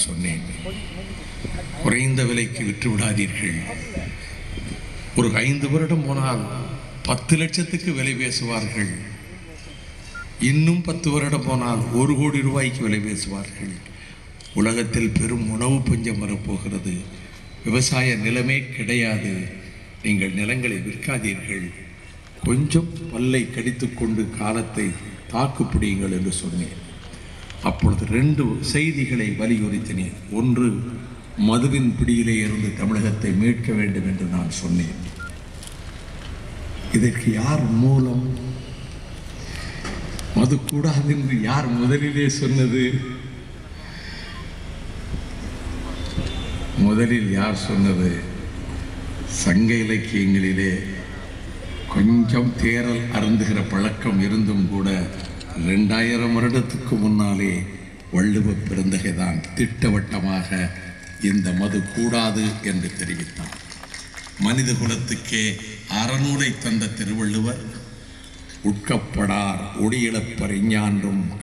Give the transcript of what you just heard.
சொன்னேன். குறைந்த விலைக்கு விற்று விடாதீர்கள். ஒரு 5 வருடம் போனால் 10 லட்சத்துக்கு விலை பேசுவார்கள். இன்னும் 10 வருடம் போனால் 1 கோடி ரூபாய்க்கு விலை பேசுவார்கள். உலகத்தில் பெரும் உணவு பஞ்சம் வரப்போகிறது. விவசாய நிலமே கிடையாது. நீங்கள் நிலங்களை விற்காதீர்கள். கொஞ்சம் பல்லை கடித்து கொண்டு காலத்தை தாக்குப்பிடியுங்கள் என்று சொன்னேன். அப்பொழுது 2 செய்திகளை வலியுறுத்தினேன். ஒன்று, மதுவின் பிடியிலே இருந்து தமிழகத்தை மீட்க வேண்டும் என்று நான் சொன்னேன். இதற்கு யார் மூலம்? மது கூடாது என்று யார் முதலிலே சொன்னது? முதலில் யார் சொன்னது? சங்க இலக்கியங்களிலே கொஞ்சம் தேரல் அருந்துகிற பழக்கம் இருந்தும் கூட 2000 வருடத்துக்கு முன்னாலே வள்ளுவ பெருந்தகைதான் திட்டவட்டமாக இந்த மது கூடாது என்று தெரிவித்தார். மனித குலத்துக்கே அறநூலை தந்த திருவள்ளுவர் உட்கப்படார் ஒடியிழப்பர் இஞ்ஞான்றும்